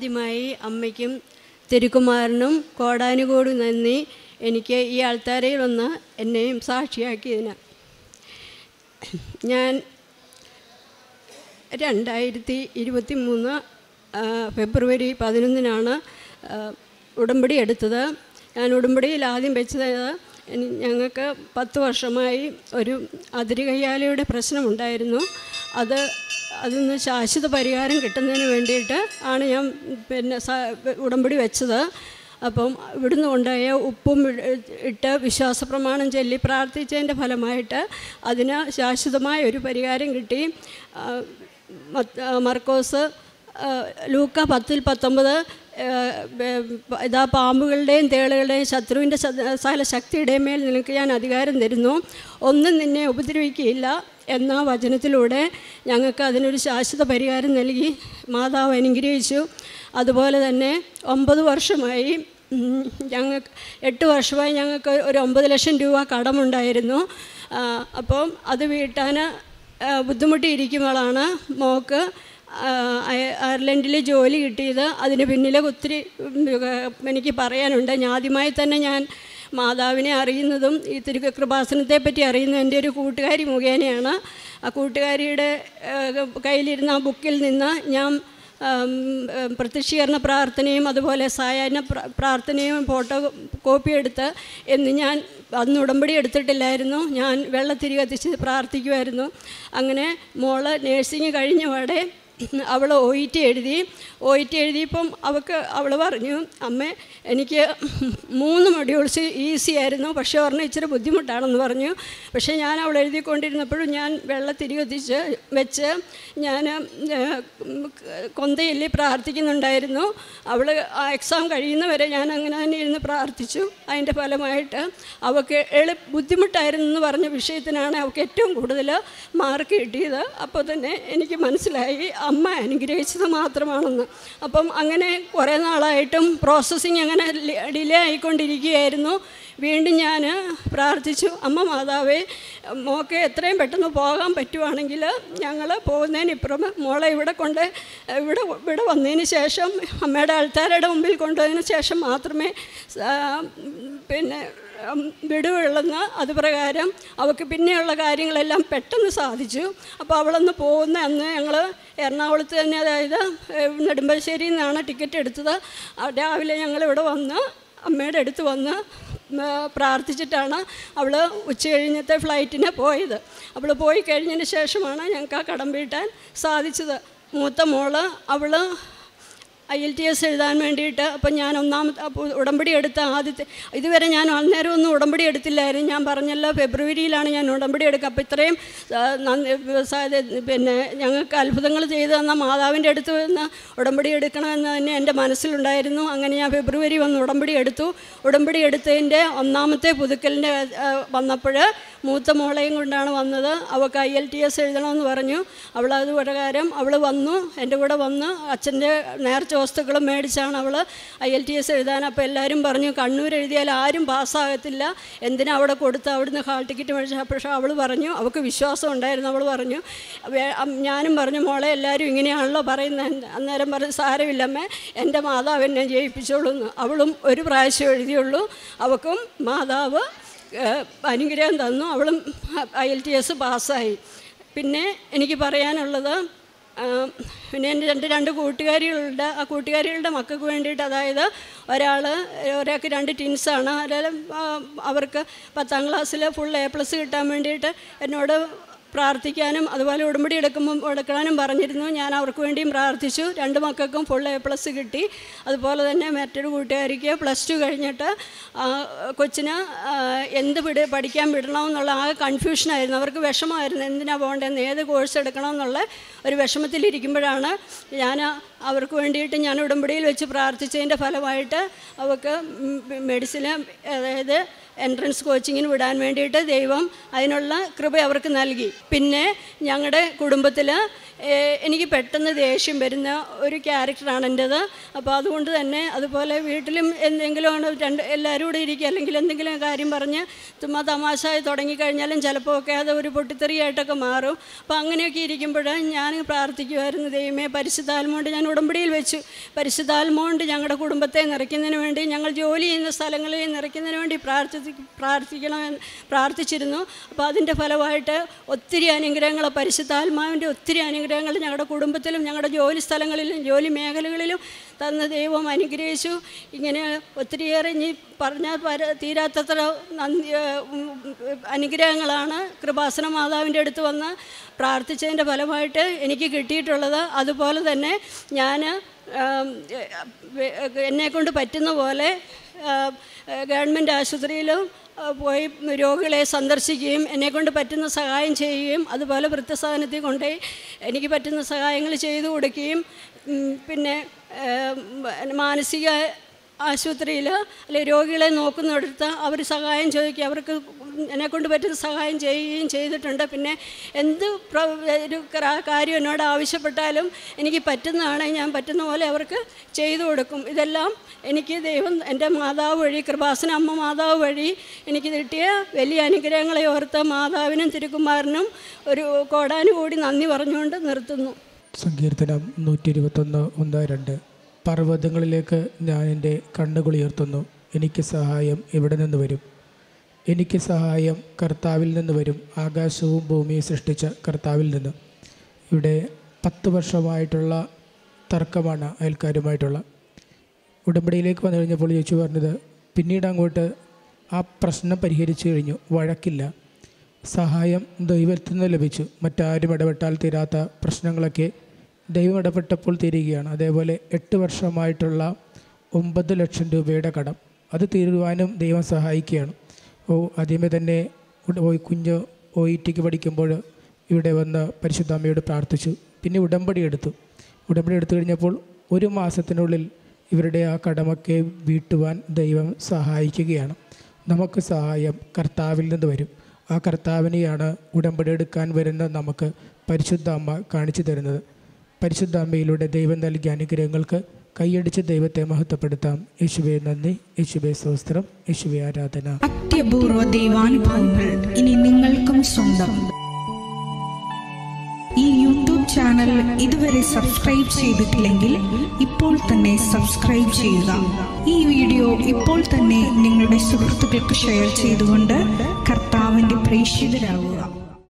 ആദ്യമായി അമ്മയ്ക്കും തിരുക്കുമാരനും കോടാനുകോടി നന്ദി. എനിക്ക് ഈ ആൾത്താരയിൽ വന്ന് എന്നെയും സാക്ഷിയാക്കിയതിന്. ഞാൻ 2023 ഫെബ്രുവരി 11 ഉടമ്പടി എടുത്തത്. ഞാൻ ഉടമ്പടിയിൽ ആദ്യം വെച്ചത് ഞങ്ങൾക്ക് 10 വർഷമായി ഒരു അതിരുകയ്യാലയുടെ പ്രശ്നമുണ്ടായിരുന്നു. അതിന്ന് ശാശ്വത പരിഹാരം കിട്ടുന്നതിന് വേണ്ടിയിട്ട് ആണ് ഞാൻ ഉടമ്പടി വെച്ചത്. അപ്പം ഇവിടുന്ന് കൊണ്ടുപോയ ഉപ്പും ഇട്ട് വിശ്വാസപ്രമാണം ചൊല്ലി പ്രാർത്ഥിച്ചതിൻ്റെ ഫലമായിട്ട് അതിന് ശാശ്വതമായ ഒരു പരിഹാരം കിട്ടി. മർക്കോസ് ലൂക്ക 10:19 ഇതാ പാമ്പുകളുടെയും തേളുകളുടെയും ശത്രുവിൻ്റെ സകല ശക്തിയുടെ മേൽ നിനക്ക് ഞാൻ അധികാരം തരുന്നു, ഒന്നും നിന്നെ ഉപദ്രവിക്കുകയില്ല എന്ന വചനത്തിലൂടെ ഞങ്ങൾക്ക് അതിനൊരു ശാശ്വത പരിഹാരം നൽകി മാതാവ് അനുഗ്രഹിച്ചു. അതുപോലെ തന്നെ 9 വർഷമായി 8 വർഷമായി ഞങ്ങൾക്ക് ഒരു 9 ലക്ഷം രൂപ കടമുണ്ടായിരുന്നു. അപ്പം അത് വീട്ടാൻ ബുദ്ധിമുട്ടിയിരിക്കുമ്പോഴാണ് മോൾക്ക് അയർലൻഡിൽ ജോലി കിട്ടിയത്. അതിന് പിന്നിലെ ഒത്തിരി എനിക്ക് പറയാനുണ്ട്. ആദ്യമായി തന്നെ ഞാൻ മാതാവിനെ അറിയുന്നതും ഈ തിരുക്കൃപാസനത്തെ പറ്റി അറിയുന്നത് എൻ്റെ ഒരു കൂട്ടുകാരി മുഖേനയാണ്. ആ കൂട്ടുകാരിയുടെ കയ്യിലിരുന്ന ആ ബുക്കിൽ നിന്ന് ഞാൻ പ്രത്യക്ഷീകരണ പ്രാർത്ഥനയും അതുപോലെ സായാഹ്ന പ്രാർത്ഥനയും ഫോട്ടോ കോപ്പി എടുത്ത് ഞാൻ അന്ന് ഉടമ്പടി എടുത്തിട്ടില്ലായിരുന്നു. ഞാൻ വെള്ളത്തിരി കത്തിച്ച് പ്രാർത്ഥിക്കുമായിരുന്നു. അങ്ങനെ മോള് നേഴ്സിങ് കഴിഞ്ഞപാടെ അവൾ OET എഴുതിയപ്പം അവൾ പറഞ്ഞു, അമ്മേ എനിക്ക് 3 മൊഡ്യൂൾസ് ഈസി ആയിരുന്നു, പക്ഷേ ഒരെണ്ണം ഇച്ചിരി ബുദ്ധിമുട്ടാണെന്ന് പറഞ്ഞു. പക്ഷേ ഞാൻ അവൾ എഴുതിക്കൊണ്ടിരുന്നപ്പോഴും ഞാൻ വെള്ളത്തിരി കത്തിച്ച് വെച്ച് ഞാൻ കൊന്തയില്ലി പ്രാർത്ഥിക്കുന്നുണ്ടായിരുന്നു. അവൾ ആ എക്സാം കഴിയുന്നവരെ ഞാൻ അങ്ങനെ തന്നെ ഇരുന്ന് പ്രാർത്ഥിച്ചു. അതിൻ്റെ ഫലമായിട്ട് അവൾക്ക് ബുദ്ധിമുട്ടായിരുന്നു എന്ന് പറഞ്ഞ വിഷയത്തിനാണ് അവൾക്ക് ഏറ്റവും കൂടുതൽ മാർക്ക് കിട്ടിയത്. അപ്പോൾ തന്നെ എനിക്ക് മനസ്സിലായി അമ്മ അനുഗ്രഹിച്ചത് മാത്രമാണെന്ന്. അപ്പം അങ്ങനെ കുറേ നാളായിട്ടും പ്രോസസ്സിങ് അങ്ങനെ ഡിലേ ആയിക്കൊണ്ടിരിക്കുകയായിരുന്നു. വീണ്ടും ഞാൻ പ്രാർത്ഥിച്ചു, അമ്മ മാതാവേ, മോൾക്ക് എത്രയും പെട്ടെന്ന് പോകാൻ പറ്റുവാണെങ്കിൽ ഞങ്ങൾ പോകുന്നതിനിപ്പുറം മോളെ ഇവിടെ വന്നതിന് ശേഷം അമ്മയുടെ ആൾക്കാരുടെ മുമ്പിൽ കൊണ്ടുവന്നതിന് ശേഷം മാത്രമേ വിടുവുള്ളെന്ന്. അതുപ്രകാരം അവൾക്ക് പിന്നെയുള്ള കാര്യങ്ങളെല്ലാം പെട്ടെന്ന് സാധിച്ചു. അപ്പോൾ അവളൊന്ന് പോകുന്ന അന്ന് ഞങ്ങൾ എറണാകുളത്ത് തന്നെ, അതായത് നെടുമ്പാശ്ശേരിയിൽ നിന്നാണ് ടിക്കറ്റ് എടുത്തത്. രാവിലെ ഞങ്ങളിവിടെ വന്ന് അമ്മയുടെ അടുത്ത് വന്ന് പ്രാർത്ഥിച്ചിട്ടാണ് അവൾ ഉച്ച കഴിഞ്ഞത്തെ ഫ്ലൈറ്റിന് പോയത്. അവൾ പോയി കഴിഞ്ഞതിന് ശേഷമാണ് ഞങ്ങൾക്ക് ആ കടം വീട്ടാൻ സാധിച്ചത്. മൂത്ത മോള് അവൾ IELTS എഴുതാൻ വേണ്ടിയിട്ട്, അപ്പം ഞാൻ ഉടമ്പടി എടുത്ത ഇതുവരെ ഞാൻ അന്നേരം ഒന്നും ഉടമ്പടി എടുത്തില്ലായിരുന്നു. ഞാൻ പറഞ്ഞല്ലോ ഫെബ്രുവരിയിലാണ് ഞാൻ ഉടമ്പടി എടുക്കുക. അപ്പോൾ ഇത്രയും ഞങ്ങൾക്ക് അത്ഭുതങ്ങൾ ചെയ്തു തന്ന മാതാവിൻ്റെ അടുത്ത് നിന്ന് ഉടമ്പടി എടുക്കണമെന്ന് തന്നെ എൻ്റെ മനസ്സിലുണ്ടായിരുന്നു. അങ്ങനെ ഞാൻ ഫെബ്രുവരി വന്ന് ഉടമ്പടി എടുത്തു. ഉടമ്പടി എടുത്തതിൻ്റെ 1ാമത്തെ പുതുക്കലിൻ്റെ വന്നപ്പോൾ മൂത്ത മോളെയും കൊണ്ടാണ് വന്നത്. അവൾക്ക് IELTS എഴുതണമെന്ന് പറഞ്ഞു. അവളത് പ്രകാരം അവൾ വന്നു, എൻ്റെ കൂടെ വന്ന് അച്ഛൻ്റെ നേർച്ച വസ്തുക്കളും മേടിച്ചാണ് അവൾ IELTS എഴുതാൻ. അപ്പോൾ എല്ലാവരും പറഞ്ഞു, കണ്ണൂർ എഴുതിയാൽ ആരും പാസ്സാകത്തില്ല, എന്തിനാ അവിടെ കൊടുത്ത് അവിടുന്ന് ഹാൾ ടിക്കറ്റ് മേടിച്ച. പക്ഷേ അവൾ പറഞ്ഞു, അവൾക്ക് വിശ്വാസം ഉണ്ടായിരുന്നു. അവൾ പറഞ്ഞു, ഞാനും പറഞ്ഞു, മോളെ എല്ലാവരും ഇങ്ങനെയാണല്ലോ പറയുന്നത്. അന്നേരം പറഞ്ഞു, സാരമില്ലമ്മേ, എൻ്റെ മാതാവ് എന്നെ ജയിപ്പിച്ചോളൂ എന്ന്. അവളും ഒരു പ്രാവശ്യം എഴുതിയുള്ളൂ. അവൾക്കും മാതാവ് അനുഗ്രഹം തന്നു. അവളും IELTS പാസ്സായി. പിന്നെ എനിക്ക് പറയാനുള്ളത്, പിന്നെ എൻ്റെ 2 കൂട്ടുകാരികളുണ്ട്. ആ കൂട്ടുകാരികളുടെ മക്കൾക്ക് വേണ്ടിയിട്ട്, അതായത് ഒരാൾക്ക് 2 ട്വിൻസാണ്. അവർക്ക് 10ാം ക്ലാസ്സിൽ ഫുൾ A+ കിട്ടാൻ വേണ്ടിയിട്ട് എന്നോട് പ്രാർത്ഥിക്കാനും അതുപോലെ ഉടമ്പടി എടുക്കാനും പറഞ്ഞിരുന്നു. ഞാൻ അവർക്ക് വേണ്ടിയും പ്രാർത്ഥിച്ചു. 2 മക്കൾക്കും ഫുൾ A+ കിട്ടി. അതുപോലെ തന്നെ മറ്റൊരു കൂട്ടുകാരിക്ക് +2 കഴിഞ്ഞിട്ട് കൊച്ചിന് പഠിക്കാൻ വിടണമെന്നുള്ള ആകെ കൺഫ്യൂഷനായിരുന്നു. അവർക്ക് വിഷമമായിരുന്നു, എന്തിനാണ് പോകേണ്ടതെന്ന്, ഏത് കോഴ്സ് എടുക്കണമെന്നുള്ള ഒരു വിഷമത്തിലിരിക്കുമ്പോഴാണ് ഞാൻ അവർക്ക് വേണ്ടിയിട്ട് ഉടമ്പടിയിൽ വെച്ച് പ്രാർത്ഥിച്ചതിൻ്റെ ഫലമായിട്ട് അവർക്ക് മെഡിസിന്, അതായത് എൻട്രൻസ് കോച്ചിങ്ങിന് വിടാൻ വേണ്ടിയിട്ട് ദൈവം അതിനുള്ള കൃപ അവർക്ക് നൽകി. പിന്നെ ഞങ്ങളുടെ കുടുംബത്തിൽ എനിക്ക് പെട്ടെന്ന് ദേഷ്യം വരുന്ന ഒരു ക്യാരക്ടറാണ് എൻ്റേത്. അപ്പോൾ അതുകൊണ്ട് തന്നെ അതുപോലെ വീട്ടിലും എന്തെങ്കിലും എല്ലാവരും കൂടെ ഇരിക്കുക, അല്ലെങ്കിൽ എന്തെങ്കിലും കാര്യം പറഞ്ഞ് ചുമ്മാ തമാശയായി തുടങ്ങിക്കഴിഞ്ഞാലും ചിലപ്പോൾ ഒക്കെ അത് ഒരു പൊട്ടിത്തെറിയായിട്ടൊക്കെ മാറും. അപ്പോൾ അങ്ങനെയൊക്കെ ഇരിക്കുമ്പോൾ ഞാൻ പ്രാർത്ഥിക്കുമായിരുന്നു, ദൈവമേ പരിശുദ്ധാത്മാവുകൊണ്ട് ഞാൻ ഉടമ്പടിയിൽ വെച്ചു, പരിശുദ്ധാത്മാവുകൊണ്ട് ഞങ്ങളുടെ കുടുംബത്തെ നിറയ്ക്കുന്നതിന് വേണ്ടി, ഞങ്ങൾ ജോലി ചെയ്യുന്ന സ്ഥലങ്ങളിൽ നിറയ്ക്കുന്നതിന് വേണ്ടി പ്രാർത്ഥിക്കണമെന്ന് പ്രാർത്ഥിച്ചിരുന്നു. അപ്പോൾ അതിൻ്റെ ഫലമായിട്ട് ഒത്തിരി അനുഗ്രഹങ്ങൾ, പരിശുദ്ധാത്മാവിൻ്റെ ഒത്തിരി അനുഗ്രഹങ്ങൾ ഞങ്ങളുടെ കുടുംബത്തിലും ഞങ്ങളുടെ ജോലി സ്ഥലങ്ങളിലും ജോലി മേഖലകളിലും തന്ന ദൈവം അനുഗ്രഹിച്ചു. ഇങ്ങനെ ഒത്തിരിയേറെ ഇനി പറഞ്ഞാൽ തീരാത്തത്ര അനുഗ്രഹങ്ങളാണ് കൃപാസന മാതാവിൻ്റെ അടുത്ത് വന്ന് പ്രാർത്ഥിച്ചതിൻ്റെ ഫലമായിട്ട് എനിക്ക് കിട്ടിയിട്ടുള്ളത്. അതുപോലെ തന്നെ ഞാൻ എന്നെക്കൊണ്ട് പറ്റുന്ന പോലെ ഗവൺമെൻറ് ആശുപത്രിയിലും പോയി രോഗികളെ സന്ദർശിക്കുകയും എന്നെക്കൊണ്ട് പറ്റുന്ന സഹായം ചെയ്യുകയും അതുപോലെ വൃദ്ധസദനത്തിൽ കൊണ്ടുപോയി എനിക്ക് പറ്റുന്ന സഹായങ്ങൾ ചെയ്തു കൊടുക്കുകയും പിന്നെ മാനസിക ആശുപത്രിയിൽ അല്ലെങ്കിൽ രോഗികളെ നോക്കുന്നിടത്ത് അവർ സഹായം ചോദിക്കുക, അവർക്ക് എന്നെക്കൊണ്ട് പറ്റുന്ന സഹായം ചെയ്യുകയും ചെയ്തിട്ടുണ്ട്. പിന്നെ എന്ത് ഒരു കാര്യം എന്നോട് ആവശ്യപ്പെട്ടാലും എനിക്ക് പറ്റുന്നതാണെങ്കിൽ ഞാൻ പറ്റുന്ന പോലെ അവർക്ക് ചെയ്തു കൊടുക്കും. ഇതെല്ലാം എനിക്ക് ദൈവം എൻ്റെ മാതാവ് വഴി, കൃപാസന അമ്മ മാതാവ് വഴി എനിക്ക് കിട്ടിയ വലിയ അനുഗ്രഹങ്ങളെ ഓർത്ത് മാതാവിനും തിരുക്കുമാരനും ഒരു കോടാനുകൂടി നന്ദി പറഞ്ഞുകൊണ്ട് നിർത്തുന്നു. സങ്കീർത്തനം 121:1-2. പർവ്വതങ്ങളിലേക്ക് ഞാൻ എൻ്റെ കണ്ണുകൾ ഉയർത്തുന്നു, എനിക്ക് സഹായം എവിടെ നിന്ന് വരും? എനിക്ക് സഹായം കർത്താവിൽ നിന്ന് വരും, ആകാശവും ഭൂമിയും സൃഷ്ടിച്ച കർത്താവിൽ നിന്ന്. ഇവിടെ 10 വർഷമായിട്ടുള്ള തർക്കമാണ് അയൽക്കാരുമായിട്ടുള്ള. ഉടമ്പടിയിലേക്ക് വന്നു കഴിഞ്ഞപ്പോൾ ചേച്ചി പറഞ്ഞത്, പിന്നീട് അങ്ങോട്ട് ആ പ്രശ്നം പരിഹരിച്ചു കഴിഞ്ഞു, വഴക്കില്ല, സഹായം ദൈവത്തിൽ നിന്ന് ലഭിച്ചു. മറ്റാരും ഇടപെട്ടാൽ തീരാത്ത പ്രശ്നങ്ങളൊക്കെ ദൈവം ഇടപെട്ടപ്പോൾ തീരുകയാണ്. അതേപോലെ 8 വർഷമായിട്ടുള്ള 9 ലക്ഷം രൂപയുടെ കടം, അത് തീരുവാനും ദൈവം സഹായിക്കുകയാണ്. ആദ്യമേ തന്നെ കുഞ്ഞ് OETക്ക് പഠിക്കുമ്പോൾ ഇവിടെ വന്ന് പരിശുദ്ധ അമ്മയോട് പ്രാർത്ഥിച്ചു. പിന്നെ ഉടമ്പടി എടുത്തു കഴിഞ്ഞപ്പോൾ 1 മാസത്തിനുള്ളിൽ ഇവരുടെ ആ കടമൊക്കെ വീട്ടുവാൻ ദൈവം സഹായിക്കുകയാണ്. നമുക്ക് സഹായം കർത്താവിൽ നിന്ന് വരും. ആ കർത്താവിനെയാണ് ഉടമ്പടി എടുക്കാൻ വരുന്ന നമുക്ക് പരിശുദ്ധ അമ്മ കാണിച്ചു തരുന്നത്. പരിശുദ്ധ അമ്മയിലൂടെ ദൈവം നൽകിയ അനുഗ്രഹങ്ങൾക്ക് കൈയടിച്ച് ദൈവത്തെ മഹത്വപ്പെടുത്താം. യേശുവേ നന്ദി, യേശുവേ സ്തോത്രം, യേശുവേ ആരാധന. അത്യപൂർവ ദൈവാനുഭവങ്ങൾ ഇനി നിങ്ങൾക്കും സ്വന്തം. ഈ യൂട്യൂബ് ചാനൽ ഇതുവരെ സബ്സ്ക്രൈബ് ചെയ്തിട്ടില്ലെങ്കിൽ ഇപ്പോൾ തന്നെ സബ്സ്ക്രൈബ് ചെയ്യുക. ഈ വീഡിയോ ഇപ്പോൾ തന്നെ നിങ്ങളുടെ സുഹൃത്തുക്കൾക്ക് ഷെയർ ചെയ്തുകൊണ്ട് കർത്താവിൻ്റെ പ്രേക്ഷിതരാകുക.